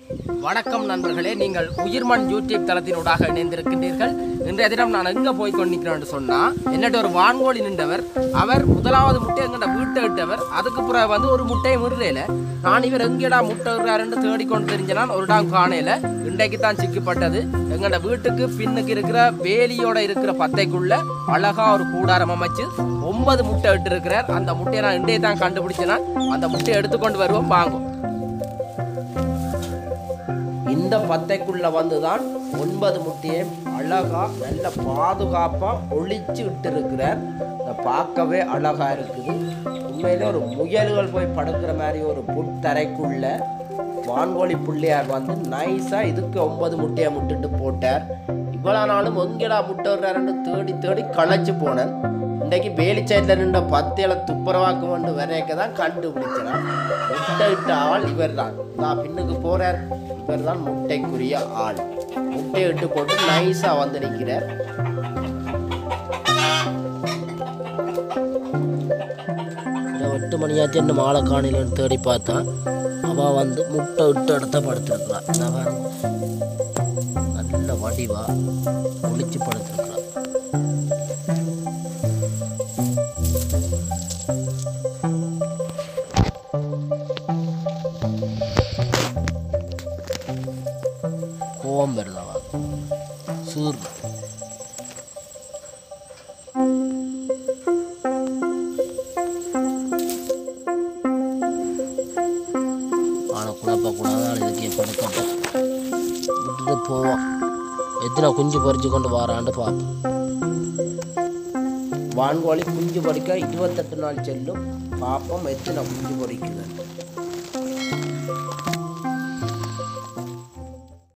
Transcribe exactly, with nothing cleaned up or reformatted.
வணக்கம் நண்பர்களே, நீங்கள் உயிர்மண் யூடியூப் தளத்தினூடாக இணைந்திருக்கின்றீர்கள். இன்றைய தினம் நான் எங்கே போய் கொண்டிருக்கிறேன் சொன்னால், என்னட்டு ஒரு வான்கோழி நின்றவர். அவர் முதலாவது முட்டை எங்கள்ட வீட்டை இட்டவர். அதுக்கு பிறகு வந்து ஒரு முட்டையை விடுறேல நான் இவர் எங்கேடா முட்டை விடுறாருன்னு தேடிக்கொண்டு தெரிஞ்சனால் ஒரு டாம் காணையில் இன்றைக்கு தான் சிக்கப்பட்டது. எங்கள்ட வீட்டுக்கு பின்னுக்கு இருக்கிற வேலியோட இருக்கிற பத்தைக்குள்ள அழகா ஒரு கூடாரம் அமைச்சு ஒன்பது முட்டை இட்டு இருக்கிறார். அந்த முட்டையை நான் இன்றைய தான் கண்டுபிடிச்சேன்னா அந்த முட்டையை எடுத்துக்கொண்டு வருவோம், வாங்கும். இந்த பத்தைக்குள்ள வந்துதான் ஒன்பது முட்டையை அழகா நல்ல பாதுகாப்பா ஒளிச்சு விட்டு இருக்கிறார். பார்க்கவே அழகா இருக்குது. உண்மையிலே ஒரு முயல்கள் போய் படுக்கிற மாதிரி ஒரு புத்தரைக்குள்ள வான்கோழி பிள்ளையார் வந்து நைஸா இதுக்கு ஒன்பது முட்டையை முட்டுட்டு போட்டார். இவ்வளவு நாளும் எங்கடா முட்டை விடுறாருன்னு தேடி தேடி களைச்சு போனேன். இன்றைக்கு வேலிச்சைட்டில் நின்ற பத்தியில துப்புரவாக்கு கொண்டு வரைக்க தான் கண்டுபிடிச்சேன். முட்டை இட்ட ஆள் இவர் தான். நான் பின்னுக்கு போறார். இவர் தான் முட்டைக்குரிய ஆள். முட்டையை இட்டு போட்டு நைஸா வந்து நிற்கிறார். எட்டு மணியாச்சு என்ன மாலை காணிலன்னு தேடி பார்த்தா அவள் வந்து முட்டை விட்டு இடத்த படுத்திருக்கிறான். நல்ல வடிவா ஒளிச்சு படுத்திருக்கிறான். கோவம் வருதாவா சூர் ஆனா குழப்ப கூடாது. இதுக்கு படுக்கட்ட விட்டுட்டு போவோம். எத்தனை குஞ்சு பறிச்சு கொண்டு வரான்னு பார்ப்போம். வான்கோழி குஞ்சு பொறிக்க இருபத்தெட்டு நாள் செல்லும். பார்ப்போம் எத்தனை குஞ்சு பொறிக்குது.